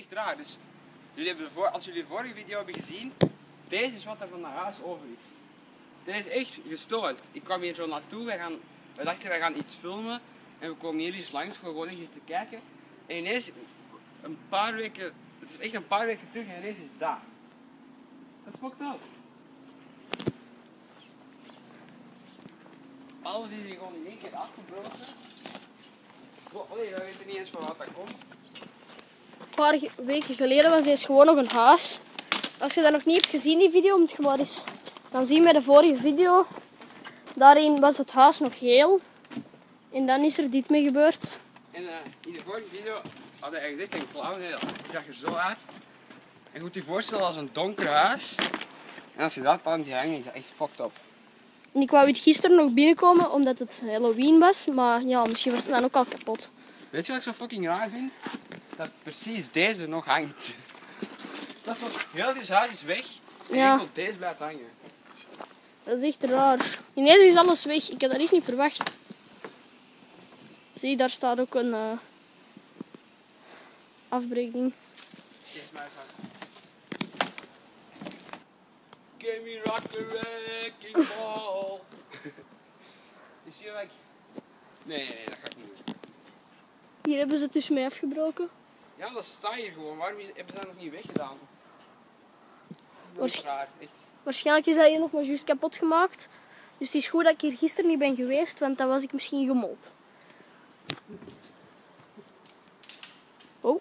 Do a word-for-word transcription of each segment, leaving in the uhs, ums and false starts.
echt raar. Dus jullie hebben voor, als jullie de vorige video hebben gezien, deze is wat er van het huis over is. Deze is echt gestoord. Ik kwam hier zo naartoe, wij, gaan, wij dachten wij gaan iets filmen en we komen hier eens langs voor gewoon eens te kijken. En ineens, een paar weken, het is echt een paar weken terug en ineens is het daar. Dat is fucked up. Alles is hier gewoon in één keer afgebroken. Zo, allee, we weten niet eens van wat dat komt. Een paar weken geleden was deze gewoon nog een huis. Als je dat nog niet hebt gezien, die video, moet je maar eens dan zien bij de vorige video. Daarin was het huis nog geel. En dan is er dit mee gebeurd. En uh, in de vorige video hadden we gezegd een clown, hè, die zag er zo uit. En je moet je voorstellen als een donker huis. En als je dat aan die hangt, is dat echt fucked up. En ik wou hier gisteren nog binnenkomen, omdat het Halloween was. Maar ja, misschien was het dan ook al kapot. Weet je wat ik zo fucking raar vind? Dat precies deze nog hangt. Dat is nog, heel dit huis is weg en Ja. enkel deze blijft hangen. Dat is echt raar. Ineens is alles weg. Ik had dat echt niet verwacht. Zie, daar staat ook een uh, afbreking. Geef mij van. Give me rock the wrecking ball. Is hier like... Nee, nee, nee, dat ga ik niet doen. Hier hebben ze het dus mee afgebroken. Ja, dat staat hier gewoon. Waarom is- hebben ze dat nog niet weggedaan? Dat is Waarsch- raar, echt. Waarschijnlijk is dat hier nog maar juist kapot gemaakt. Dus het is goed dat ik hier gisteren niet ben geweest, want dan was ik misschien gemold. Oh.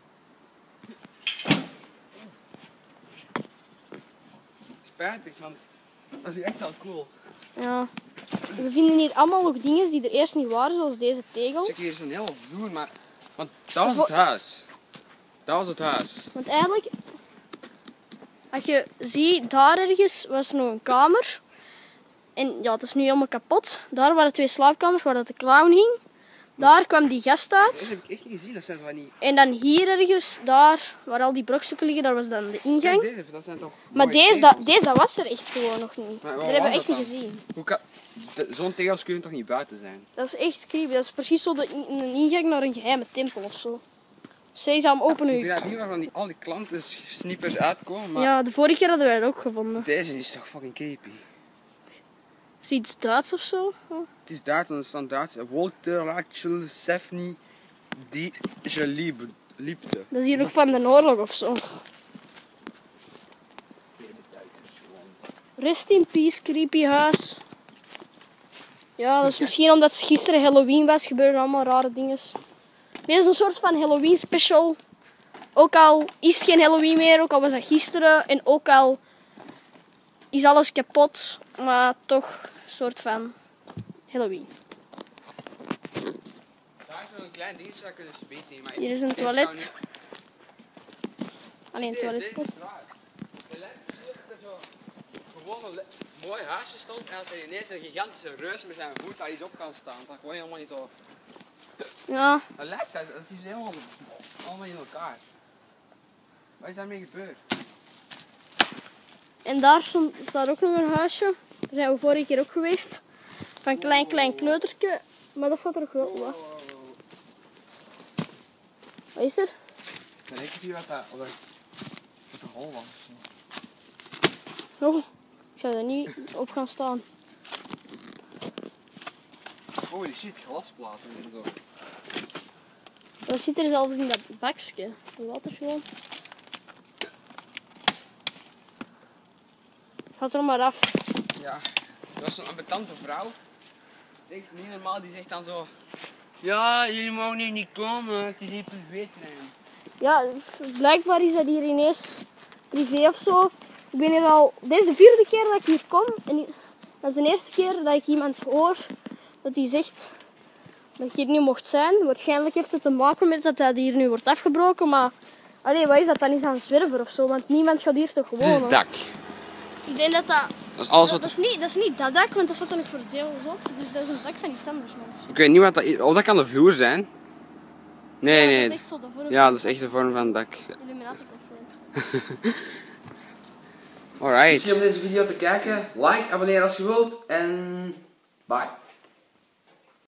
Spijtig, want dat is echt wel cool. Ja. We vinden hier allemaal nog dingen die er eerst niet waren, zoals deze tegel. Check, hier is een hele vloer, maar... Want dat was het huis. Dat was het huis. Want eigenlijk, als je ziet, daar ergens was nog een kamer. En ja, het is nu helemaal kapot. Daar waren twee slaapkamers waar dat de clown hing. Daar kwam die gast Dat uit. heb ik echt niet gezien, dat zijn van niet... En dan hier ergens, daar waar al die brokstukken liggen, daar was dan de ingang. Kijk, deze, dat zijn toch... Maar mooie deze, tegels? dat, deze dat was er echt gewoon nog niet. Maar Dat wat hebben we was echt niet dat dan? gezien. Hoe kan... de- Zo'n tegels kunnen toch niet buiten zijn? Dat is echt creepy. Dat is precies zo de, in- een ingang naar een geheime tempel of zo. Sesam, open Ik u. begrijp niet waarvan die, al die klanten snippers uitkomen, maar... Ja, de vorige keer hadden wij dat ook gevonden. Deze is toch fucking creepy. Is het iets Duits of zo? Oh. Het is Duits en er staat Duits. Walter Rachel Sefni die je lieb, liefde. Dat is hier nog van de oorlog of zo. Rest in peace, creepy huis. Ja, dat is misschien omdat het gisteren Halloween was, gebeuren allemaal rare dingen. Dit is een soort van Halloween special. Ook al is het geen Halloween meer, ook al was dat gisteren. En ook al is alles kapot, maar toch een soort van Halloween. Daar is nog een klein dingetje dat ik dus beter in. Maar Hier is een ik- toilet. Alleen een Deze, deze toiletpot. is raar. Je lijkt precies dat er zo gewoon een le- mooi huisje stond en dat er ineens een gigantische reus met zijn voet daar iets op kan staan. Dat gewoon helemaal niet zo... Ja, Dat lijkt dat, dat is helemaal allemaal in elkaar. Wat is daarmee gebeurd? en daar stond- staat ook nog een huisje. Daar zijn we vorige keer ook geweest. Van een klein, klein kleutertje. Maar dat staat er ook wel wat. Wat is er? Dan denk ik hier wat dat, of dat, wat een hol was. Oh, ik zou er niet op gaan staan. Holy shit, glasplaten en zo. Wat zit er zelfs in dat bakje? Water gewoon. Gaat er maar af. Ja, dat was zo'n ambetante vrouw. Echt niet normaal, die zegt dan zo... Ja, jullie mogen hier niet komen, het is hier privéterrein. Ja, blijkbaar is dat hier ineens privé of zo. Ik ben hier al... Dit is de vierde keer dat ik hier kom. En i- dat is de eerste keer dat ik iemand hoor dat die zegt dat je hier niet mocht zijn. Waarschijnlijk heeft het te maken met dat dat hier nu wordt afgebroken. Maar allee, wat is dat dan? Is dat een zwerver of zo? Want niemand gaat hier toch Dit is wonen? het dak. Ik denk dat dat... Dat is alles Dat, wat... dat, is niet, dat is niet dat dak, want dat staat er nog voor deel op. Dus dat is een dak van iets anders. Man. Ik weet niet wat dat is. Oh, dat kan de vloer zijn. Nee, Ja, nee. Dat is echt zo de vorm. Ja, dat is echt de vorm van het dak. Illuminati confirmed. Alright. Misschien om deze video te kijken. Like, abonneer als je wilt. En bye.